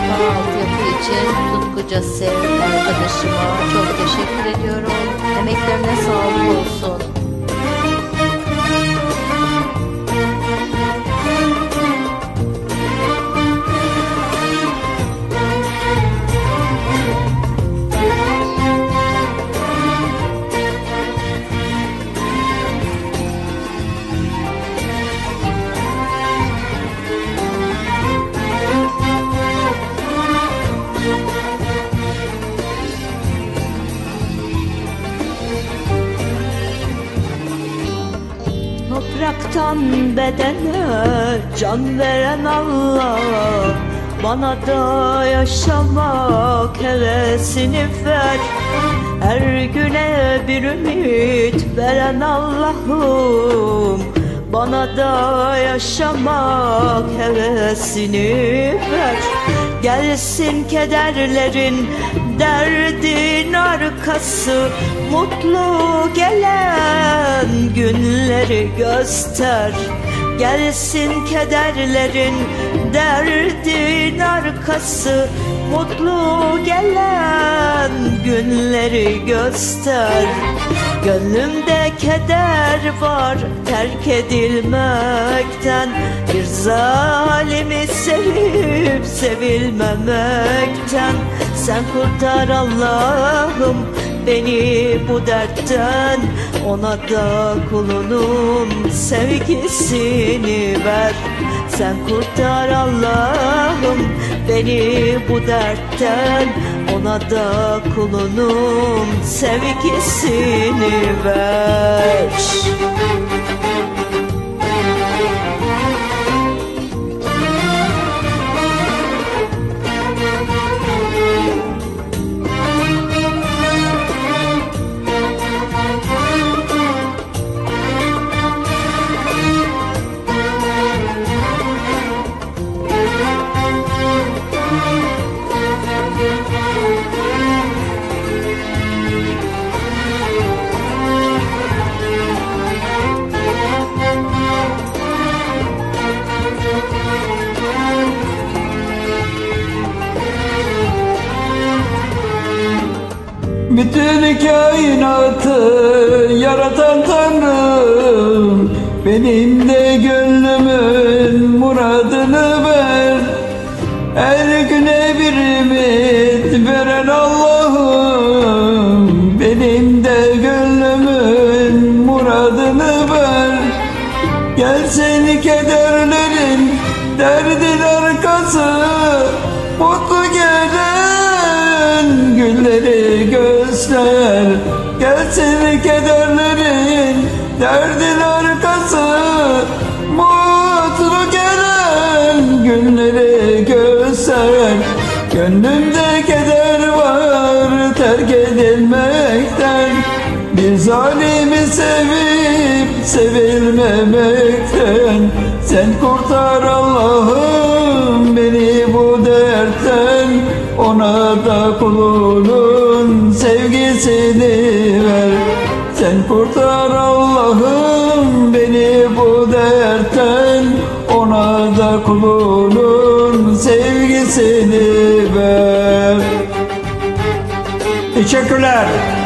altyapı için Tutku Caser arkadaşıma çok teşekkür ediyorum. Emeklerine sağlık olsun. Topraktan bedene can veren Allah, bana da yaşamak hevesini ver. Her güne bir ümit veren Allah'ım, bana da yaşamak hevesini ver. Gelsin kederlerin, derdin arkası, mutlu gelen günleri göster. Gelsin kederlerin, derdin arkası, mutlu gelen günleri göster. Gönlümde keder var terk edilmekten, bir zalimi sevip sevilmemekten. Sen kurtar Allah'ım beni bu dertten, ona da kulunun sevgisini ver. Sen kurtar Allah'ım beni bu dertten, ona da kulunun sevgisini ver. Bütün kainatı yaratan Tanrım, benim de gönlümün muradını ver. Her güne bir ümit veren Allah'ım, benim de gönlümün muradını ver. Gelsin kederlerin, derdin arkası, mutlu gelen günleri göster. Gelsin kederlerin, derdin arkası, mutlu gelen günleri göster. Gönlümde keder var terk edilmekten, bir zalimi sevip sevilmemekten. Sen kurtar Allah'ım beni bu dertten, ona da kulunun sevgisini ver. Sen kurtar Allah'ım beni bu dertten, ona da kulunun sevgisini ver. Teşekkürler.